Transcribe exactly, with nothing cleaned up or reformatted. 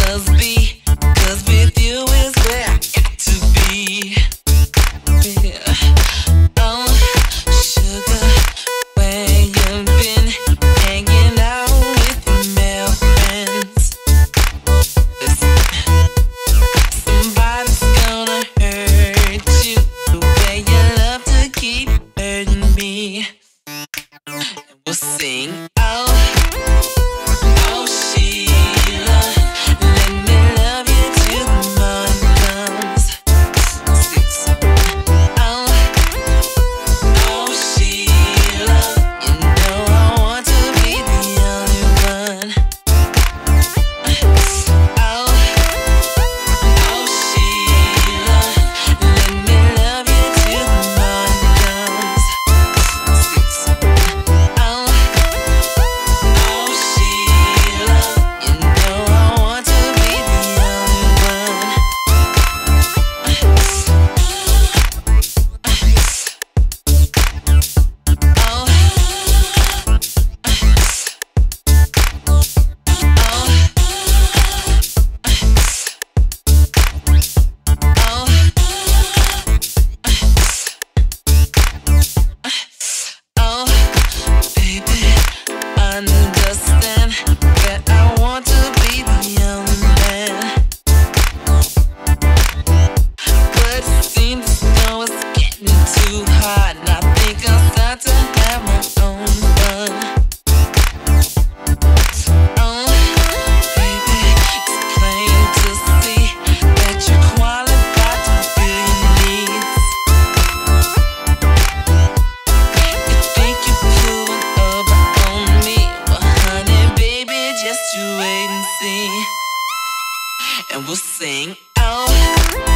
must be, 'cause with you is where I got to be. Yeah. Oh, sugar, where you been hanging out with your male friends? Listen, somebody's gonna hurt you the way you love to keep hurting me. And we'll sing out. Oh Sheila, let me love you till the morning comes. Six. Oh, oh Sheila, you know I want to be the only one. Oh, oh Sheila, let me love you till the morning comes. Six. Oh, oh Sheila, you know I want to be the only one. Oh, baby, understand that I want to be the only man. But it seems as though it's getting too hard, and I think I'll start to have my own fun. Oh, baby, it's plain to see that you're qualified to fill your needs. You think you're pulling up on me? Well, honey, baby, just you wait and see. And we'll sing out.